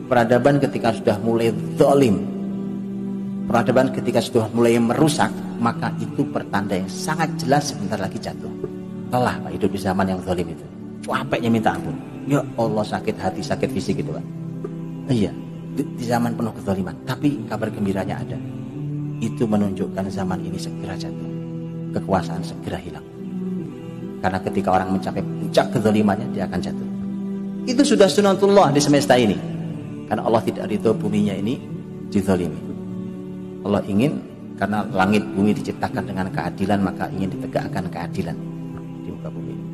Peradaban ketika sudah mulai zalim, peradaban ketika sudah mulai merusak, maka itu pertanda yang sangat jelas sebentar lagi jatuh. Lelah Pak hidup di zaman yang zalim itu. Capeknya minta ampun. Ya Allah, sakit hati, sakit fisik gitu Pak. Iya, di zaman penuh kezaliman. Tapi kabar gembiranya ada. Itu menunjukkan zaman ini segera jatuh. Kekuasaan segera hilang. Karena ketika orang mencapai puncak kezalimannya, dia akan jatuh. Itu sudah sunatullah di semesta ini. Karena Allah tidak ridho buminya ini dizalimi. Allah ingin, karena langit bumi diciptakan dengan keadilan, maka ingin ditegakkan keadilan di muka bumi.